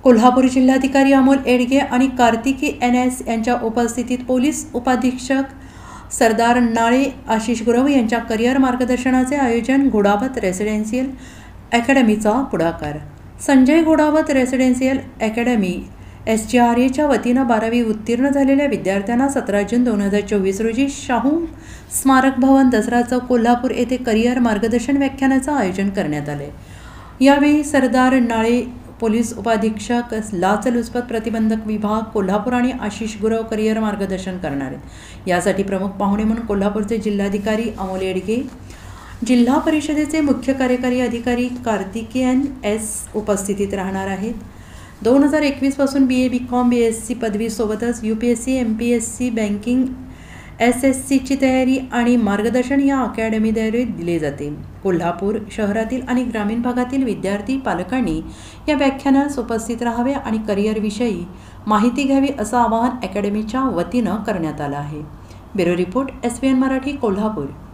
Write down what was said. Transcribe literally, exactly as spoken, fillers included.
कोल्हापूर जिल्हाधिकारी अमोल येडगे आणि Kartiki N S यांच्या उपस्थितीत पोलीस उपाधीक्षक सरदार नाळे आशिष गुरव यांच्या करिअर मार्गदर्शनाचे आयोजन घोडावत रेसिडेन्शियल अकॅडमीचा पुढाकार. Sanjay Ghodawat residential academy S G R एच्या वतीनं बारावी उत्तीर्ण झालेल्या विद्यार्थ्यांना सतरा जून दोन हजार चोवीस रोजी शाहू स्मारक भवन दसरा चौक कोल्हापूर येथे करिअर मार्गदर्शन व्याख्यानाचं आयोजन करण्यात आले. यावेळी सरदार नाळे पोलीस उपाधीक्षक लाचलुचपत प्रतिबंधक विभाग कोल्हापूर आणि आशिष गुरव करिअर मार्गदर्शन करणार आहेत. यासाठी प्रमुख पाहुणे म्हणून कोल्हापूरचे जिल्हाधिकारी अमोल येडगे, जिल्हा परिषदेचे मुख्य कार्यकारी अधिकारी कार्तिकेयन एस उपस्थितीत राहणार आहेत. दोन हजार एकवीस पासून B A B com B S C पदवीसोबतच U P S C M P S C banking S S सीची तयारी आणि मार्गदर्शन या अकॅडमीद्वारे दिले जाते. कोल्हापूर शहरातील आणि ग्रामीण भागातील विद्यार्थी पालकांनी या व्याख्यानास उपस्थित राहावे आणि करिअरविषयी माहिती घ्यावी असं आवाहन अकॅडमीच्या वतीनं करण्यात आलं आहे. Bureau report S B N Marathi Kolhapur.